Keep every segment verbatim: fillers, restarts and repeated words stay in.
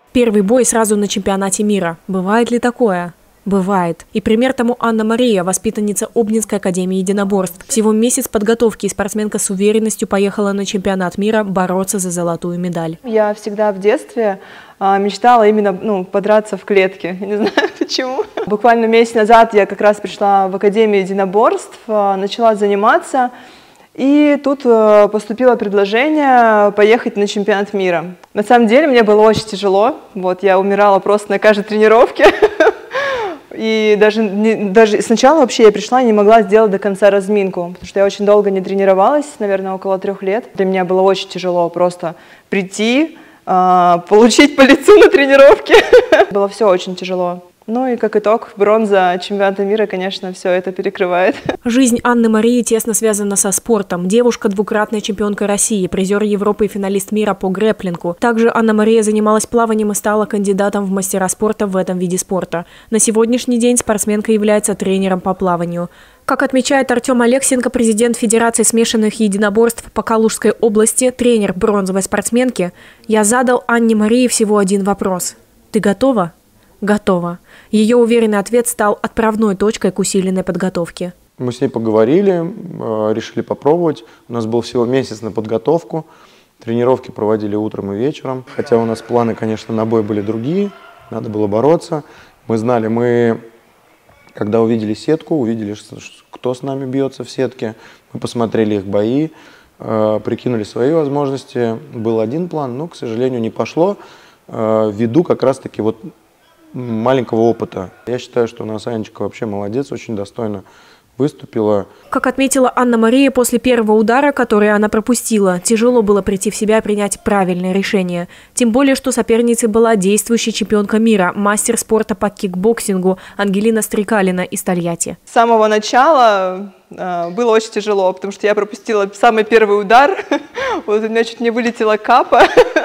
Первый бой сразу на чемпионате мира. Бывает ли такое? Бывает. И пример тому Анна-Мария, воспитанница Обнинской академии единоборств. Всего месяц подготовки, и спортсменка с уверенностью поехала на чемпионат мира бороться за золотую медаль. Я всегда в детстве а, мечтала именно ну, подраться в клетке. Я не знаю почему. Буквально месяц назад я как раз пришла в академию единоборств, а, начала заниматься. И тут а, поступило предложение поехать на чемпионат мира. На самом деле мне было очень тяжело. Вот, я умирала просто на каждой тренировке. И даже, не, даже сначала вообще я пришла и не могла сделать до конца разминку, потому что я очень долго не тренировалась, наверное, около трех лет. Для меня было очень тяжело просто прийти, э, получить по лицу на тренировке. Было все очень тяжело. Ну и как итог, бронза чемпионата мира, конечно, все это перекрывает. Жизнь Анны-Марии тесно связана со спортом. Девушка – двукратная чемпионка России, призер Европы и финалист мира по грэпплингу. Также Анна-Мария занималась плаванием и стала кандидатом в мастера спорта в этом виде спорта. На сегодняшний день спортсменка является тренером по плаванию. Как отмечает Артем Алексенко, президент Федерации смешанных единоборств по Калужской области, тренер бронзовой спортсменки, я задал Анне-Марии всего один вопрос. «Ты готова?» Готова. Ее уверенный ответ стал отправной точкой к усиленной подготовке. Мы с ней поговорили, решили попробовать. У нас был всего месяц на подготовку. Тренировки проводили утром и вечером. Хотя у нас планы, конечно, на бой были другие. Надо было бороться. Мы знали, мы, когда увидели сетку, увидели, кто с нами бьется в сетке. Мы посмотрели их бои, прикинули свои возможности. Был один план, но, к сожалению, не пошло. Ввиду как раз-таки вот маленького опыта. Я считаю, что у нас Анечка вообще молодец, очень достойно выступила. Как отметила Анна-Мария, после первого удара, который она пропустила, тяжело было прийти в себя и принять правильное решение. Тем более, что соперницей была действующая чемпионка мира, мастер спорта по кикбоксингу Ангелина Стрекалина из Тольятти. С самого начала э, было очень тяжело, потому что я пропустила самый первый удар. Вот у меня чуть не вылетела капа.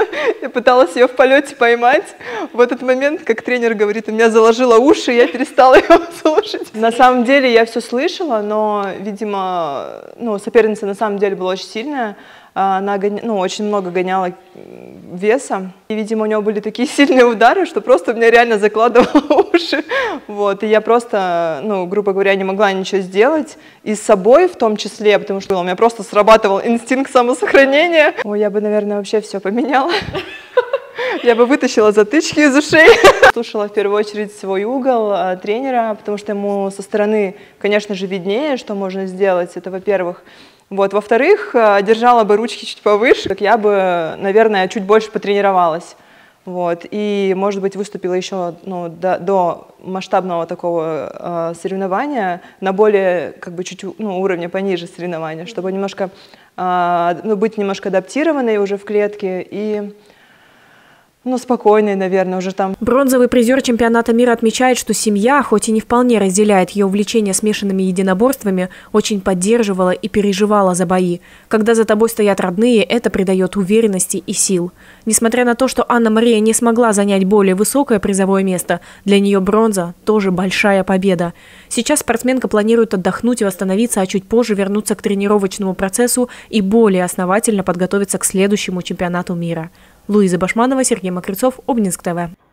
Я пыталась ее в полете поймать. В этот момент, как тренер говорит, у меня заложило уши, я перестала его слушать. На самом деле я все слышала, но, видимо, ну, соперница на самом деле была очень сильная. Она ну, очень много гоняла веса. И, видимо, у нее были такие сильные удары, что просто у меня реально закладывало уши. Вот. И я просто, ну, грубо говоря, не могла ничего сделать. И с собой в том числе, потому что у меня просто срабатывал инстинкт самосохранения. Ой, я бы, наверное, вообще все поменяла. Я бы вытащила затычки из ушей. Слушала в первую очередь свой угол тренера, потому что ему со стороны, конечно же, виднее, что можно сделать. Это, во-первых. Вот. Во-вторых, держала бы ручки чуть повыше, так я бы, наверное, чуть больше потренировалась. Вот. И, может быть, выступила еще ну, до, до масштабного такого э, соревнования на более, как бы, чуть ну, уровня пониже соревнования, чтобы немножко, э, ну, быть немножко адаптированной уже в клетке и... Ну, спокойный, наверное, уже там. Бронзовый призер чемпионата мира отмечает, что семья, хоть и не вполне разделяет ее увлечение смешанными единоборствами, очень поддерживала и переживала за бои. Когда за тобой стоят родные, это придает уверенности и сил. Несмотря на то, что Анна-Мария не смогла занять более высокое призовое место, для нее бронза тоже большая победа. Сейчас спортсменка планирует отдохнуть и восстановиться, а чуть позже вернуться к тренировочному процессу и более основательно подготовиться к следующему чемпионату мира. Луиза Башманова, Сергей Мокрицов, Обнинск ТВ.